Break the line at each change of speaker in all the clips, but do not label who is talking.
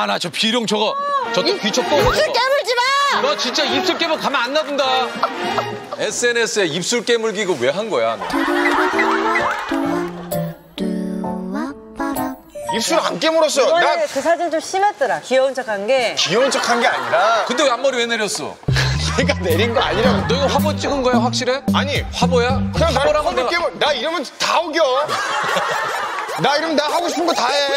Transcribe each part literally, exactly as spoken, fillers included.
아, 나 저 비룡 저거 저또 귀첩 또
입술 깨물지 마!
너 진짜 입술 깨물 가만 안 놔둔다. 에스엔에스에 입술 깨물기 이거 왜 한 거야? 너.
입술 안 깨물었어.
이번에
나
그 사진 좀 심했더라. 귀여운 척한 게.
귀여운 척한 게 아니라.
근데 왜 앞머리 왜 내렸어?
얘가 내린 거 아니라고.
너 이거 화보 찍은 거야 확실해?
아니
화보야?
그냥 나
화보라고
화보
내가...
깨물. 나 이러면 다 우겨. 나 이러면 나 하고 싶은 거 다 해.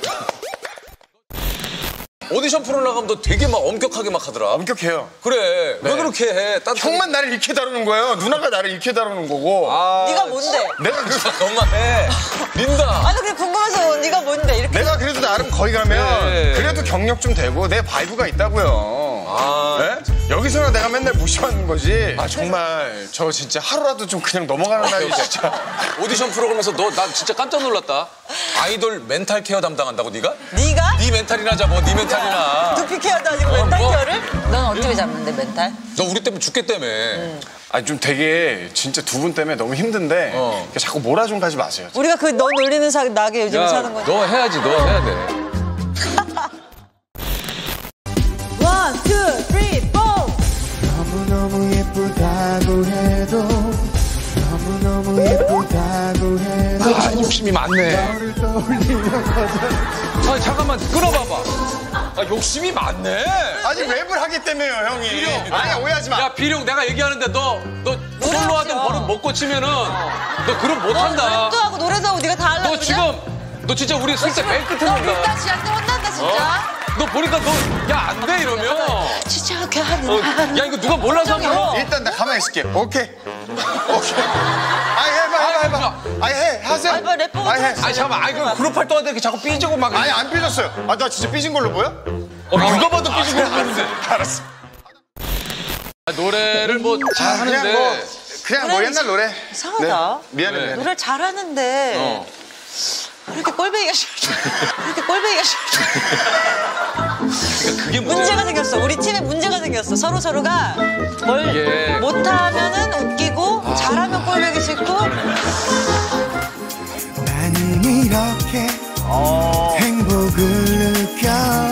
오디션 프로 나가면 너 되게 막 엄격하게 막 하더라.
엄격해요.
그래.
네.
왜 그렇게 해? 따뜻하게...
형만 나를 이렇게 다루는 거예요. 누나가 나를 이렇게 다루는 거고.
아,
네가 뭔데?
내가 그
너만 해. 린다.
아니 그냥 궁금해서 네가 뭔데? 이렇게.
내가 그래도 나름 거기 가면
네.
그래도 경력 좀 되고 내 바이브가 있다고요.
아.
네? 여기서나 내가 맨날 무시받는 거지. 아 정말 저 진짜 하루라도 좀 그냥 넘어가는 날이 진짜.
오디션 프로그램에서 너 나 진짜 깜짝 놀랐다. 아이돌 멘탈 케어 담당한다고 네가?
네가?
네 멘탈이나 잡어. 네 멘탈이나.
두피 케어도 아니고
어,
멘탈
뭐.
케어를? 넌 어떻게 잡는데 멘탈?
너 우리 때문에 죽겠다며.
음.
아니 좀 되게 진짜 두 분 때문에 너무 힘든데
어.
자꾸 몰아 좀 가지 마세요.
우리가 그 너 놀리는 사, 나게 요즘 사는 거지.
너 해야지. 너 해야 돼.
원, 투, 쓰리, 포!
너무너무 예쁘다고 해도 너무너무 예쁘다고 해도
아, 욕심이 많네.
너를 떠올리면 거절.
아, 잠깐만 끌어봐봐. 아, 욕심이 많네.
아직 랩을 하기 때문에요 형이.
비룡.
아니야 오해하지 마.
야, 비룡 내가 얘기하는데 너, 너 솔로 하던 버릇 못 고치면은 너 그럼 못
너
한다.
랩도 하고 노래도 하고 네가 다 하려고
너
그러냐?
지금 너 진짜 우리 쓸 때 맨 끝에
너
논다.
밀당 씨한테 혼난다 진짜.
너 보니까 너 야 안 돼 이러면.
지쳐게 하는
어, 야 이거 누가 몰라서 한 거야?
일단 나 가만히 있을게. 오케이. 오케이. 아이 해봐 해봐 해봐. 아이 해 하세요.
아이, 뭐 래퍼
아이 해.
아니 잠깐만, 아이 그 그룹 활동하는데 이렇게 자꾸 삐지고 막.
아니 안 삐졌어요. 아 나 진짜 삐진 걸로 보여?
어, 누가 봐도 삐지고 그러는데.
알았어.
아, 노래를 뭐
그냥
잘하는데.
뭐 그냥 뭐 옛날 노래.
이상하다.
네. 미안해
네.
미안해.
노래를 잘하는데
어.
왜 이렇게 꼴배기가 싫어? 왜 이렇게 꼴배기가 싫어?
그게 문제야.
문제가 생겼어. 우리 팀에 문제가 생겼어. 서로 서로가 뭘
이게-
못하면은 웃기고 잘하면 꼴배기 싫고.
나는 이렇게 행복을 느껴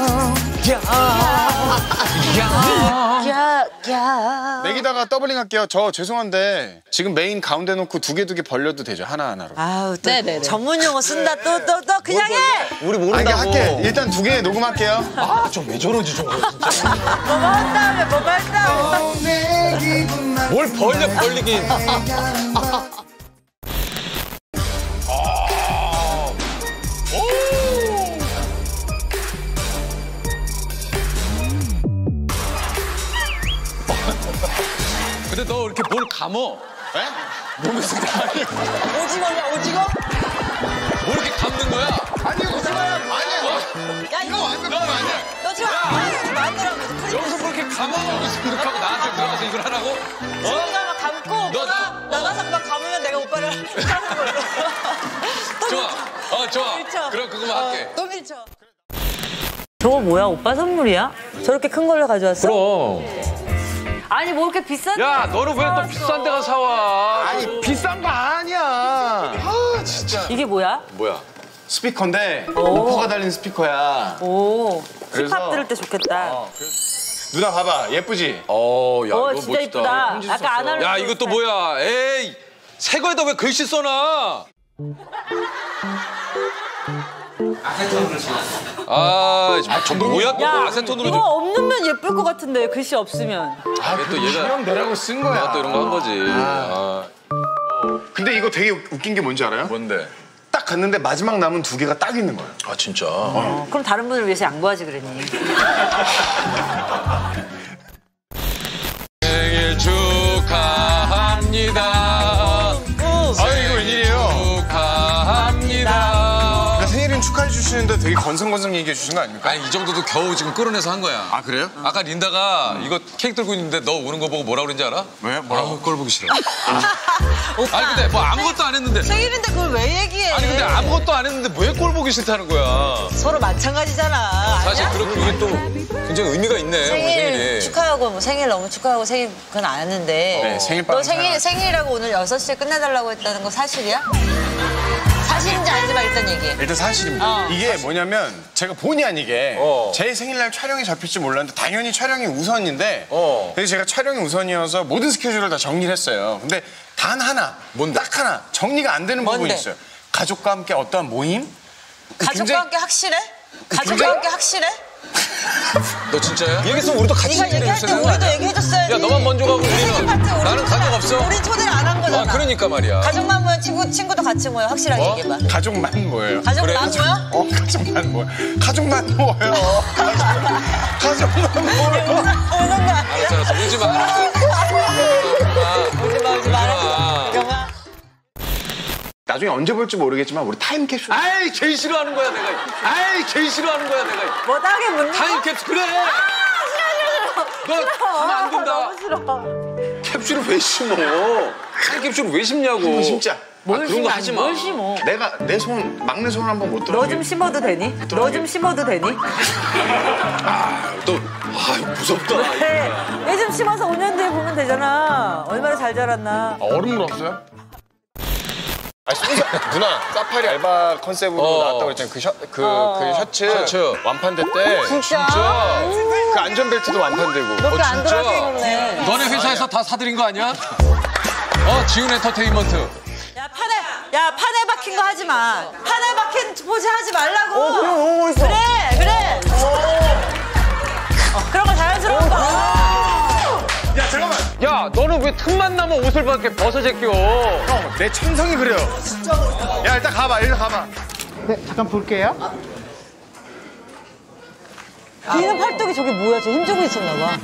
야, 야.
내기다가 더블링 할게요. 저 죄송한데 지금 메인 가운데 놓고 두 개 두 개 벌려도 되죠? 하나 하나로.
아우 또 전문 용어 쓴다. 또 또 또 그냥 해.
우리
아, 이게
모른다고.
할게. 일단 두 개 녹음할게요.
아, 좀 왜 저러지 저거 진짜.
뭐뭐 한 다음에 뭐뭐 한 다음에.
내 기분만
뭘 벌려 벌리긴. 근데 너 이렇게 뭘 감어?
에? 몸에서 다
오징어냐 오징어?
뭐 이렇게 감는 거야?
아니 오징어야. 아니야.
야 이거
완전 그거 아니야.
너 지금 안 마누라고.
여기서 뭐 이렇게 감어? 생각하고 나한테 들어가서 이걸 하라고? 어?
내가 막 감고
너,
오빠가
너,
나가서 막 감으면 내가 오빠를 하는 걸로. 또
좋아. 어, 좋아.
밀쳐.
그럼 그거만 할게.
또 밀쳐. 저거 뭐야? 오빠 선물이야? 저렇게 큰 걸로 가져왔어?
그럼.
아니 뭐 이렇게 비싼
야, 너는 왜 또 비싼 데가 사와?
아니 비싼 거 아니야. 아 진짜.
이게 뭐야?
뭐야?
스피커인데 우퍼가 달린 스피커야.
오
그래서-
힙합 들을 때 좋겠다.
어, 누나 봐봐 예쁘지?
어, 야,
오
이거
진짜
멋있다.
이쁘다.
편지
약간
썼어.
아날로그.
야, 이거 또 뭐야? 에이, 새 거에다 왜 글씨 써놔? 아세톤으로 아, 저 뭐야? 또
야
아세톤으로
이거
좀.
없는 면 예쁠 것 같은데 글씨 없으면.
아,
또 얘가
형 내라고 쓴 거야.
내가 또 이런 거 한 거지. 아,
근데 이거 되게 웃긴 게 뭔지 알아요?
뭔데?
딱 갔는데 마지막 남은 두 개가 딱 있는 거야.
아, 진짜.
어, 그럼 다른 분을 위해서 양보하지 그랬니?
생일 축하합니다.
아유 이거 웬일이에요?
축하합니다.
생일은 축하해 주시는데 되게 건성건성 얘기해 주신 거 아닙니까?
아니, 이 정도도 겨우 지금 끌어내서 한 거야.
아 그래요?
아까 린다가 이거 케이크 들고 있는데 너 우는 거 보고 뭐라 그랬는지 알아?
왜? 뭐라고?
아우, 꼴 보기 싫어.
오빠
아니, 근데 뭐 아무것도 안 했는데.
생일인데 그걸 왜 얘기해?
아니, 근데 아무것도 안 했는데 왜 꼴 보기 싫다는 거야?
서로 마찬가지잖아.
사실
아니야?
그렇게 이게 또 굉장히 의미가 있네, 우리
생일
생일이.
축하하고 뭐 생일 너무 축하하고 생일 그건 안 했는데.
네, 생일
너
빵
생일
사랑.
생일이라고 오늘 여섯 시에 끝내달라고 했다는 거 사실이야? 사, 사실인지 아닌지만 일단 얘기해.
일단 사실입니다.
어.
이게 뭐냐면 제가 본의 아니게
어.
제 생일날 촬영이 잡힐지 몰랐는데 당연히 촬영이 우선인데
어.
그래서 제가 촬영이 우선이어서 모든 스케줄을 다 정리를 했어요. 근데 단 하나,
뭔데?
딱 하나 정리가 안 되는 부분이
뭔데?
있어요. 가족과 함께 어떠한 모임?
가족과
굉장히-
함께 확실해? 가족과
굉장히-
함께 확실해?
너 진짜야? 얘기했으면 우리도 같이
네가 얘기할 때 우리도 얘기해줬어야지.
야, 너만 먼저 가고 우리는.
파트 우리
나는 가족 없어.
우리 초대를 안 한 거잖아.
아, 그러니까 말이야.
가족만 모여 친구, 친구도 같이 모여. 확실하게
뭐?
얘기해봐.
가족만 모여요.
가족만
그래,
모여?
어, 가족만 모여. 가족만 모여요. 가족만 모여.
오는 거야.
알았어, 알았어. 울지 마. 알았어.
울지 마, 울지 마. 경아.
나중에 언제 볼지 모르겠지만 우리 타임캡슐.
아이, 제일 싫어하는 거야, 내가. 아이, 제일 싫어하는 거야, 내가.
못하게 묻는 거?
타임캡슐, 그래. 너 하면 안 된다.
너무 싫어.
캡슐을 왜 심어? 타임캡슐을 왜 심냐고.
진짜.
아, 그런 거 하지 마.
뭘 심어?
내가 내 손, 막내 손 한번 못 들어.
너 좀 심어도 되니? 너 좀 심어도 되니?
또, 아, 무섭다.
네. 얘 좀 심어서 오 년 뒤에 보면 되잖아. 얼마나 잘 자랐나.
얼음물 없어요? 아니, 순서, 누나, 사파리 알바 컨셉으로
어.
나왔다고 그랬잖아요. 그, 셔, 그,
어.
그 셔츠,
셔츠.
완판됐대.
진짜?
그 안전벨트도 완판되고.
몇 개 안
진짜?
들어왔네.
너네 회사에서 다 사들인 거 아니야? 어, 지훈 엔터테인먼트.
야, 판에, 야, 판에 박힌 거 하지 마. 판에 박힌 포즈 하지 말라고.
어, 그래, 너무 멋있어.
그래, 그래. 어, 그런 거 자연스러운 거.
야, 잠깐만.
야, 너는 왜 틈만 나면 옷을 밖에 벗어 제껴?
형, 내 천성이 그래요. 야, 일단 가봐, 일단 가봐.
네, 잠깐 볼게요.
뒤는 팔뚝이 저게 뭐야? 저 힘주고 있었나 봐.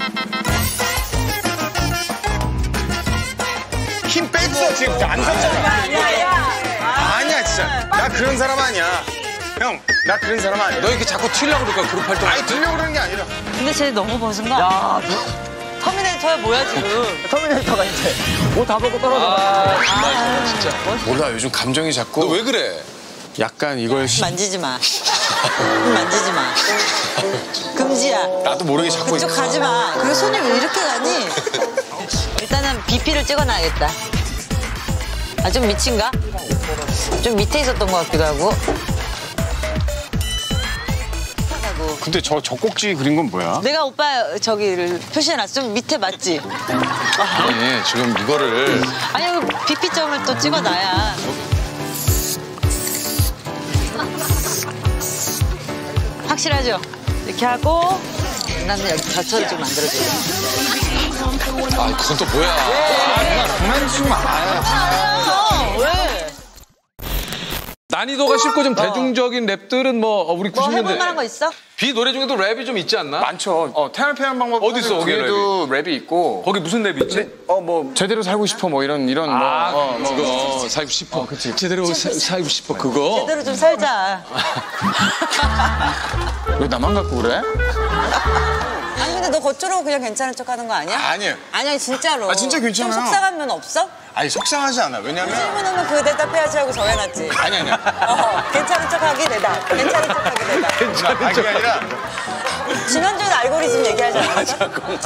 힘 뺐어, 지금. 안 섰잖아.
야, 야.
아니야, 진짜. 나 그런 사람 아니야. 형, 나 그런 사람 아니야.
너 이렇게 자꾸 튀려고 그럴까, 그룹 활동.
아니, 들려고 그러는 게 아니라.
근데 쟤 너무 벗은 거 아니야? 터미네이터야 뭐야 지금? 터미네이터가 이제 옷 다 벗고 떨어져.
아, 정말 진짜.
몰라, 요즘 감정이 자꾸.
너 왜 그래?
약간 이걸. 시...
만지지 마. 만지지 마. 금지야.
나도 모르게 자꾸.
그쪽 가지 마. 그 손이 왜 이렇게 가니? 일단은 비피를 찍어놔야겠다. 아, 좀 미친가? 좀 밑에 있었던 것 같기도 하고.
근데 저 젖꼭지 그린 건 뭐야?
내가 오빠 저기를 표시해놨어. 좀 밑에 맞지?
아니, 지금 이거를.
아니, 여기 비피점을 또 찍어놔야. 확실하죠? 이렇게 하고 나는 여기 젖처를 좀 만들어줘.
아, 그건 또 뭐야?
장난치고 마.
어, 왜?
난이도가 쉽고 좀 대중적인 랩들은 뭐 어, 우리
뭐
구십 년대
해볼 만한 거 있어?
비 노래 중에도 랩이 좀 있지 않나?
많죠. 어, 태양 표현 방법.
어디 있어, 거기
거기에도 랩이 있고.
거기 무슨 랩이 있지?
어, 뭐 제대로 살고 싶어 뭐 이런 이런 뭐.
아,
어, 뭐.
그거 살고 싶어. 그치. 제대로 사, 살고 싶어 그거.
제대로 좀 살자.
왜 나만 갖고 그래?
아니 근데 너 겉으로 그냥 괜찮은 척 하는 거 아니야?
아니에요.
아니 진짜로.
아, 진짜 괜찮아요.
좀 속상한 면 없어?
아니 속상하지 않아. 왜냐면.
질문하면 그 대답해야지 하고 정해놨지.
아니 아니야.
어, 괜찮은 척 하기 대답. 괜찮은 척 하기 대답.
아니 그게 아니라.
지난주에 알고리즘 얘기하지 않았어?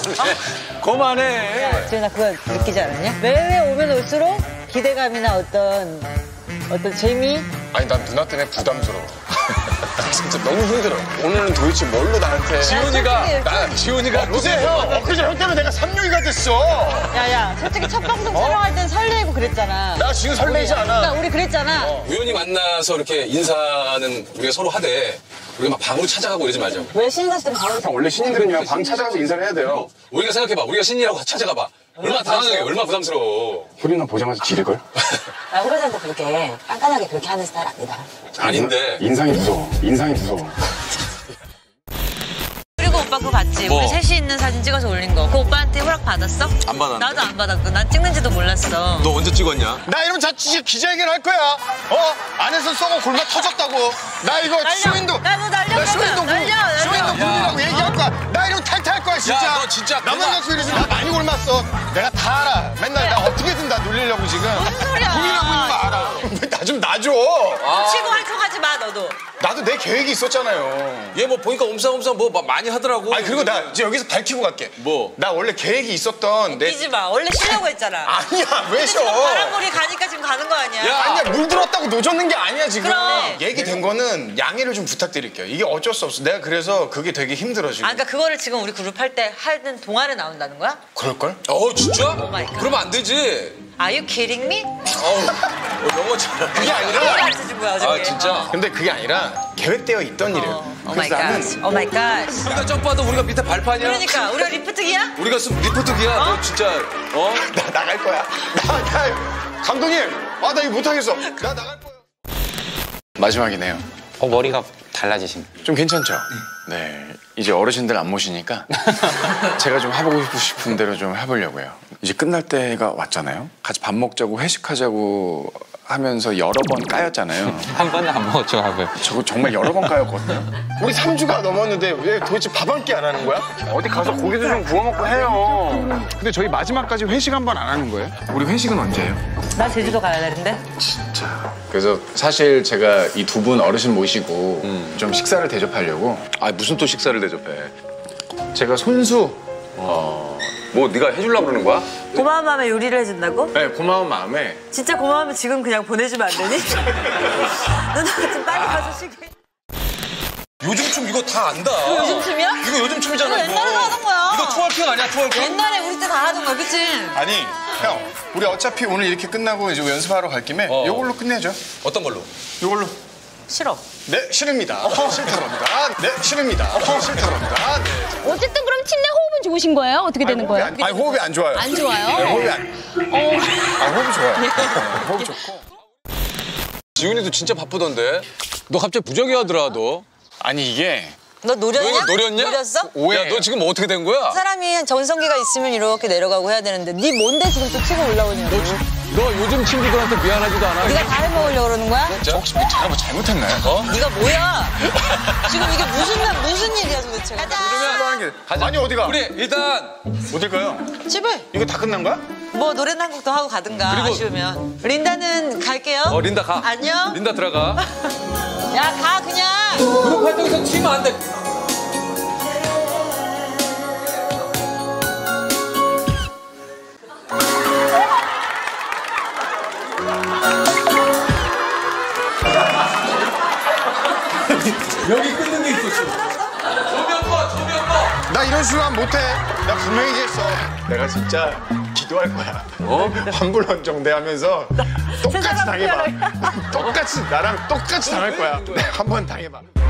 그만해.
지금 나 그거 느끼지 않았냐? 매회 오면 올수록 기대감이나 어떤 어떤 재미?
아니 난 누나 때문에 부담스러워. 진짜 너무 힘들어. 오늘은 도대체 뭘로 나한테.
지훈이가 나 지훈이가
엊그제 형, 엊그제 형 때문에 내가 삼룡이가 됐어.
야야 솔직히 첫 방송 촬영할 땐 설레고 그랬잖아.
나 지금 설레지 않아.
그러니까 우리 그랬잖아.
우연히 만나서 이렇게 인사는 우리가 서로 하되 우리가 막 방으로 찾아가고 이러지 말자고.
왜 신인 갔을 때 바로
형 원래 신인들은요 방 찾아가서 인사를 해야 돼요.
우리가 생각해봐. 우리가 신이라고 찾아가봐. 얼마나 당황해. 얼마나 부담스러워.
효리나 보자마자 지를걸?
나 후배들도 그렇게 깐깐하게 그렇게 하는 스타일 아니다.
아닌데.
인상이 무서워. 인상이 무서워.
그리고 오빠 그거 봤지?
뭐?
우리 셋이 있는 사진 찍어서 올린 거. 그 오빠한테 허락 받았어?
안 받았는데.
나도 안 받았고 난 찍는지도 몰랐어.
너 언제 찍었냐?
나 이러면 자취 기자회견 할 거야. 어? 안에서 썩어 골마 터졌다고. 나 이거
날려.
쇼윈도.
나도 날려,
나 쇼윈도
날려, 날려.
쇼윈도 굴리라고 얘기할 거야. 나 이러면 탈퇴할 거야 진짜.
야, 너 진짜
나만
그만.
갖고 이러지 마. 많이 골랐어. 내가 다 알아. 맨날 나 어떻게든 다 놀리려고 지금.
무슨 소리야.
고민하고 있는 거 알아. 나 좀 놔줘.
치고 할 척 하지 마 너도. 나도.
나도 내 계획이 있었잖아요.
얘 뭐 보니까 옴상옴상 뭐 많이 하더라고.
아니 그리고 나 이제 여기서 밝히고 갈게.
뭐?
나 원래 계획이 있었던 내.
뛰지 마. 원래 쉬려고 했잖아.
아니야 왜
근데
쉬어?
지금 바람물이 가니까 지금 가는 거 아니야?
야.
아니야 물 들었다고 노젓는 게 아니야 지금.
그럼.
얘기된 거는 양해를 좀 부탁드릴게요. 이게 어쩔 수 없어. 내가 그래서 그게 되게 힘들어 지금.
아, 그러니까 그거를 지금 우리 그룹 할 때 하는 동안에 나온다는 거야?
그럴걸?
어 진짜?
마이 갓.
그러면 안 되지.
Are you kidding me?
어우 어, 영어 잘.
그게
이거
아니라.
가르쳐준 거야 어저께.
아 진짜.
근데 그게 아니라 계획되어 있던 일이에요.
오 마이
그래서
갓.
나는
오 마이 갓.
우리가 점프하다 우리가 밑에 발판이야.
그러니까 우리가 리프트기야?
우리가 수 리포트기야. 너 진짜 어?
나 나갈 거야. 나, 나 감독님, 아 나 이거 못하겠어. 나 나갈 거야. 마지막이네요.
어, 머리가 달라지신.
좀 괜찮죠? 네. 이제 어르신들 안 모시니까 제가 좀 해보고 싶은 대로 좀 해보려고요. 이제 끝날 때가 왔잖아요. 같이 밥 먹자고 회식하자고 하면서 여러 번 까였잖아요.
한 번은 안 먹었죠, 밥을.
저거 정말 여러 번 까였거든요. 우리 삼 주가 넘었는데 왜 도대체 밥 한 끼 안 하는 거야? 어디 가서 고기도 좀 구워 먹고 해요. 근데 저희 마지막까지 회식 한 번 안 하는 거예요? 우리 회식은 언제예요?
나 제주도 가야 되는데.
그래서 사실 제가 이 두 분 어르신 모시고 음. 좀 식사를 대접하려고.
아 무슨 또 식사를 대접해?
제가 손수
어. 뭐 네가 해주려고 그러는 거야?
고마운 마음에 요리를 해준다고?
네, 고마운 마음에.
진짜 고마우면 지금 그냥 보내주면 안 되니? 누나 좀 빨리 가서 쉬게.
요즘 춤 이거 다 안다.
이거 요즘 춤이야?
이거 요즘 춤이잖아.
이거 옛날에 하던 거야.
이거 트월킹 아니야 트월킹?
옛날에 우리 때 다 하던 거야, 그치?
아니, 형, 우리 어차피 오늘 이렇게 끝나고 이제 연습하러 갈 김에
어.
이걸로 끝내죠.
어떤 걸로?
이걸로.
싫어.
네, 싫습니다. 싫다고 합니다. 네, 싫습니다. 싫다고 합니다. 네.
어쨌든 그럼 팀 내 호흡은 좋으신 거예요? 어떻게 되는 거예요?
아니, 호흡이 안 좋아요.
안 좋아요?
네, 호흡이 안. 아, 호흡이 좋아요. 네, 호흡 좋고.
지훈이도 진짜 바쁘던데. 너 갑자기 부정해하더라 너.
아니 이게
너 노렸냐?
너 이거 노렸냐?
노렸어?
오해.
야 너 지금 어떻게 된 거야?
사람이 전성기가 있으면 이렇게 내려가고 해야 되는데 네 뭔데 지금 또 치고 올라오냐고.
너 요즘 친구들한테 미안하지도 않아?
네가 다 해먹으려고 그러는 거야?
진짜?
혹시 제가 뭐 잘못했나요? 어?
네가 뭐야? 지금 이게 무슨 무슨 일이야 도대체? 가자.
하는 게. 아니 어디가?
우리 일단
어딜 가요?
집에
이거 다 끝난 거야?
뭐 노래나 한 곡도 하고 가든가
그리고-
아쉬우면. 린다는 갈게요.
어 린다 가.
안녕.
린다 들어가.
야 가 그냥.
그룹 활동에서 튀면 안 돼. 여기 끊는 게 있었어. 조명 꺼, 조명 꺼.
나 이런 식으로 하면 못해. 나 분명히 얘기했어. 내가 진짜 기도할 거야.
어?
환불헌정대 하면서 똑같이
세상을
당해봐. 똑같이 나랑 똑같이 당할 거야. 한 번 당해봐.